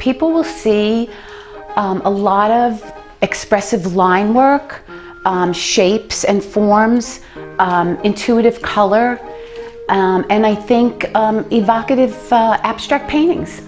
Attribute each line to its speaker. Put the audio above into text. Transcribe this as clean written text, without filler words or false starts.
Speaker 1: people will see a lot of expressive line work, shapes and forms, intuitive color, and I think evocative abstract paintings.